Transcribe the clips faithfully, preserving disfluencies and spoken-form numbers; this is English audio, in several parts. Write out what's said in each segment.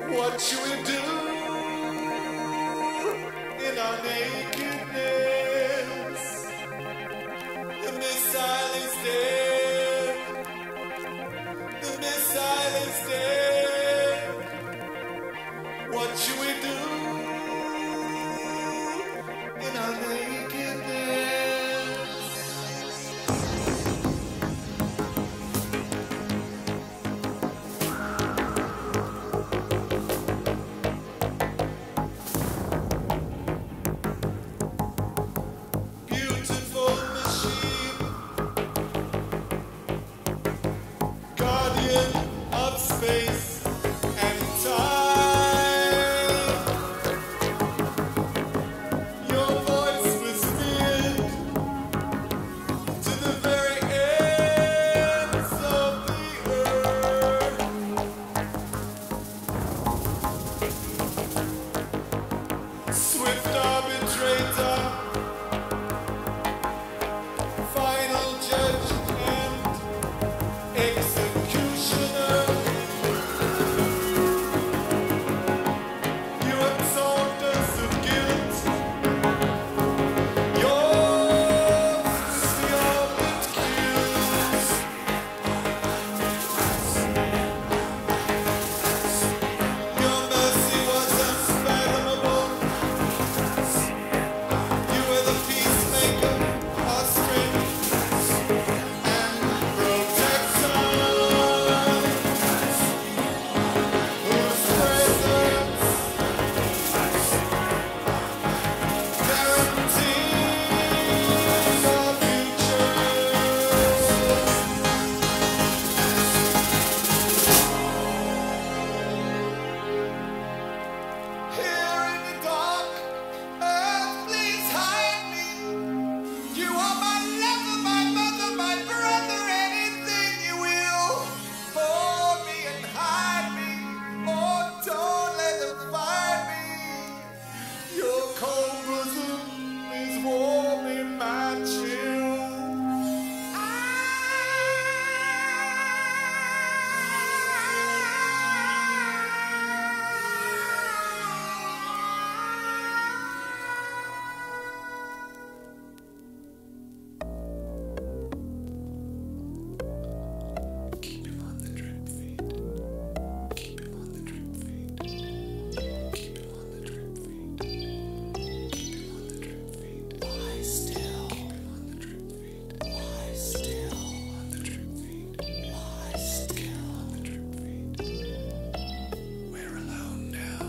What should we do in our nakedness? The missile is dead. The missile is dead. What should we do in our nakedness? Beautiful machine, guardian of space and time. Your voice was feared to the very ends of the earth. Swift arbitrator, final judge and executioner. You absolved us of guilt. Yours is the ultimate accuse. Your mercy was unfathomable. You were the peacemaker, our strength and protection, whose presence guarantees our future. Here in the dark, earth, please hide me. You are my lover, my mother, my brother, anything you will. Hold me and hide me. Oh, don't let them find me. Your cold bosom is warming my chill. Keep him on the drip feed. Keep him on the drip feed. Keep him on the drip feed. Keep him on the drip feed. Lie still. Keep him on the drip feed. Lie still. On the drip feed. Lie still. On the drip feed. We're alone now.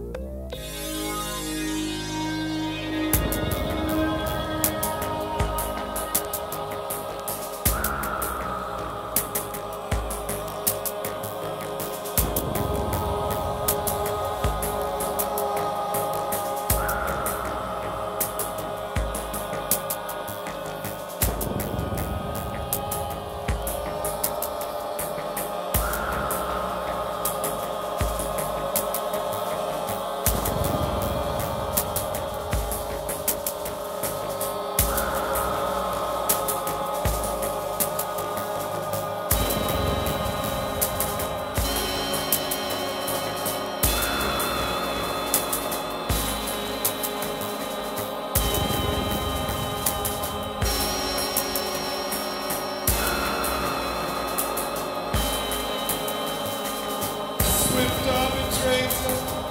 Swift arbitrator,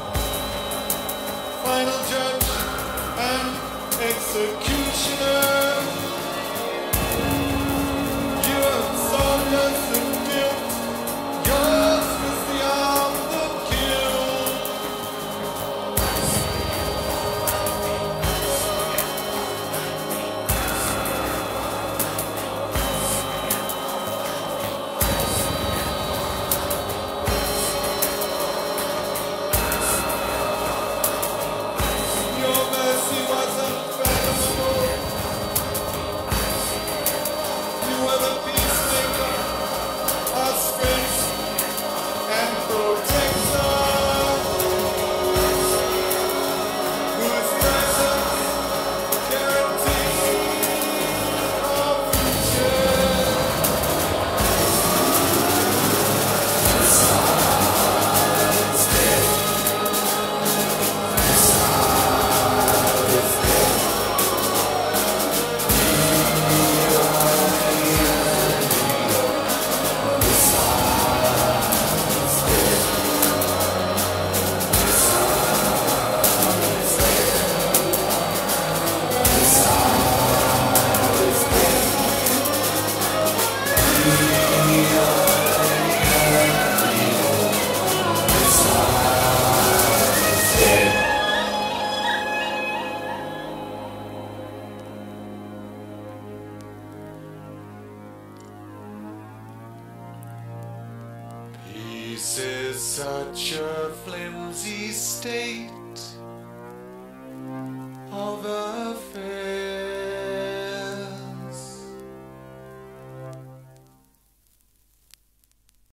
final judge and executioner. You absolved us of guilt. Yours was the arm that killed. Your mercy was unfathomable. You were the peacemaker, flimsy state.